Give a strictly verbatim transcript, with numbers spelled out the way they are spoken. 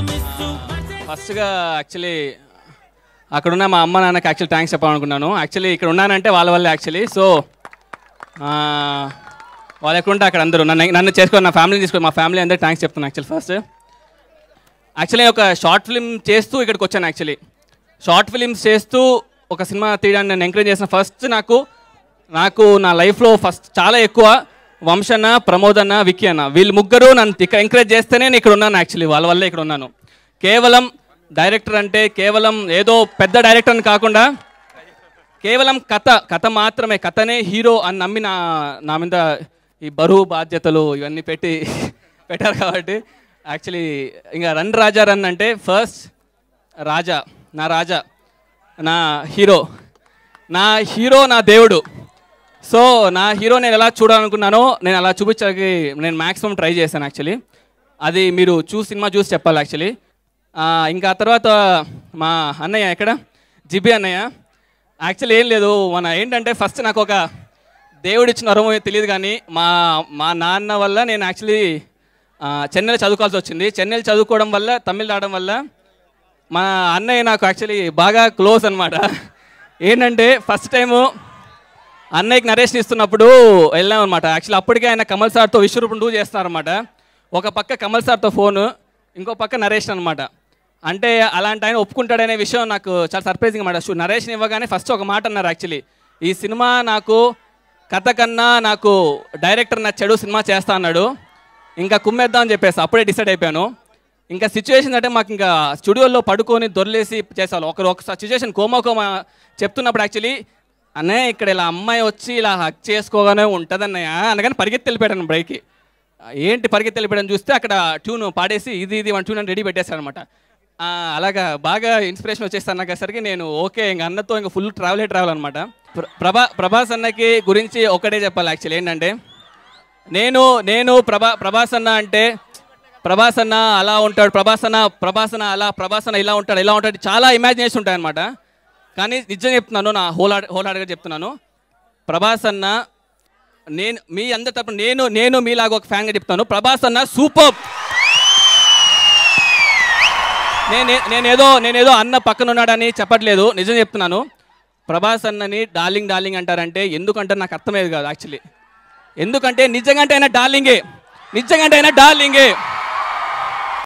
ఫస్ట్గా యాక్చువల్లీ అక్కడున్న మా అమ్మ నాన్నకి యాక్చువల్లీ థ్యాంక్స్ చెప్పాలనుకున్నాను. యాక్చువల్లీ ఇక్కడ ఉన్నానంటే వాళ్ళ వల్లే యాక్చువల్లీ. సో వాళ్ళు ఎక్కడుంటే అక్కడ అందరూ నన్ను నన్ను చేసుకొని నా ఫ్యామిలీని తీసుకొని మా ఫ్యామిలీ అందరూ థ్యాంక్స్ చెప్తున్నాను. యాక్చువల్ ఫస్ట్ యాక్చువల్లీ ఒక షార్ట్ ఫిల్మ్ చేస్తూ ఇక్కడికి వచ్చాను. యాక్చువల్లీ షార్ట్ ఫిలిమ్స్ చేస్తూ ఒక సినిమా తీయడానికి నేను ఎంకరేజ్ చేసిన ఫస్ట్ నాకు నాకు నా లైఫ్లో ఫస్ట్ చాలా ఎక్కువ వంశన్న, ప్రమోద్ అన్న, విక్కీ అన్న, వీళ్ళు ముగ్గురు నన్ను ఇక్కడ ఎంకరేజ్ చేస్తేనే నేను ఇక్కడ ఉన్నాను. యాక్చువల్లీ వాళ్ళ వల్లే ఇక్కడ ఉన్నాను. కేవలం డైరెక్టర్ అంటే కేవలం ఏదో పెద్ద డైరెక్టర్ అని కాకుండా కేవలం కథ కథ మాత్రమే, కథనే హీరో అని నమ్మి నా నా మీద ఈ బరువు బాధ్యతలు ఇవన్నీ పెట్టి పెట్టారు. కాబట్టి యాక్చువల్లీ ఇంకా రన్ రాజా రన్ అంటే ఫస్ట్ రాజా, నా రాజా, నా హీరో, నా హీరో నా దేవుడు. సో నా హీరో నేను ఎలా చూడాలనుకున్నానో నేను అలా చూపించడానికి నేను మ్యాక్సిమం ట్రై చేశాను. యాక్చువల్లీ అది మీరు చూసి సినిమా చూసి చెప్పాలి. యాక్చువల్లీ ఇంకా తర్వాత మా అన్నయ్య ఎక్కడ జిబి అన్నయ్య యాక్చువల్లీ ఏం లేదు, మన ఏంటంటే ఫస్ట్ నాకు ఒక దేవుడు ఇచ్చిన వరం తెలియదు కానీ మా మా నాన్న వల్ల నేను యాక్చువల్లీ చెన్నైలో చదువుకోవాల్సి వచ్చింది. చెన్నైలో చదువుకోవడం వల్ల తమిళ్ రావడం వల్ల మా అన్నయ్య నాకు యాక్చువల్లీ బాగా క్లోజ్ అనమాట. ఏంటంటే ఫస్ట్ టైము అన్నయ్యకి నరేషన్ ఇస్తున్నప్పుడు వెళ్ళాం అనమాట. యాక్చువల్లీ అప్పటికే ఆయన కమల్ సార్తో విశ్వరూపం టూ చేస్తున్నారన్నమాట. ఒక పక్క కమల్ సార్తో ఫోను, ఇంకో పక్క నరేషన్ అనమాట. అంటే అలాంటి ఆయన ఒప్పుకుంటాడనే విషయం నాకు చాలా సర్ప్రైజింగ్ అన్నమాట. నరేషన్ ఇవ్వగానే ఫస్ట్ ఒక మాట అన్నారు, యాక్చువల్లీ ఈ సినిమా నాకు కథ కన్నా నాకు డైరెక్టర్ నచ్చాడు, సినిమా చేస్తా అన్నాడు, ఇంకా కుమ్మేద్దాం అని చెప్పేసి అప్పుడే డిసైడ్ అయిపోయాను. ఇంకా సిచ్యువేషన్ అంటే మాకు ఇంకా స్టూడియోలో పడుకొని దొర్లేసి చేసేవాళ్ళు. ఒకరు ఒక సిచ్యువేషన్ కోమా కోమా చెప్తున్నప్పుడు యాక్చువల్లీ అన్నయ్య ఇక్కడ ఇలా అమ్మాయి వచ్చి ఇలా హక్ చేసుకోగానే ఉంటుంది అన్నయ్య అనగానే పరిగెత్తి వెళ్ళిపోయాను బ్రేక్కి. ఏంటి పరిగెత్తి వెళ్ళిపోయాను చూస్తే అక్కడ ట్యూన్ పాడేసి ఇది ఇది వన్ ట్యూన్ అని రెడీ పెట్టేశాను అనమాట. అలాగా బాగా ఇన్స్పిరేషన్ వచ్చేస్తాను నాకేసరికి నేను ఓకే ఇంక అన్నతో ఇంకా ఫుల్ ట్రావెలే ట్రావెల్ అనమాట. ప్రభా ప్రభాస్ అన్నకి గురించి ఒకటే చెప్పాలి. యాక్చువల్లీ ఏంటంటే నేను నేను ప్రభా ప్రభాస్ అన్న అంటే ప్రభాస్ అన్న అలా ఉంటాడు, ప్రభాస్ అన్న ప్రభాస్ అన్న అలా, ప్రభాస్ అన్న ఇలా ఉంటాడు ఇలా ఉంటాడు చాలా ఇమాజినేషన్ ఉంటాయి అనమాట. కానీ నిజం చెప్తున్నాను, నా హోల్ హార్ట్ హోల్ హార్ట్గా చెప్తున్నాను, ప్రభాస్ అన్న నేను మీ అందరి తరపున నేను నేను మీలాగా ఒక ఫ్యాన్గా చెప్తాను, ప్రభాస్ అన్న సూపర్. నేను నేనేదో నేనేదో అన్న పక్కన ఉన్నాడని చెప్పట్లేదు, నిజం చెప్తున్నాను. ప్రభాస్ అన్నని డార్లింగ్ డార్లింగ్ అంటారంటే ఎందుకంటే నాకు అర్థమయ్యేది కాదు యాక్చువల్లీ. ఎందుకంటే నిజంగా అయినా డార్లింగే, నిజంగా అయినా డార్లింగే.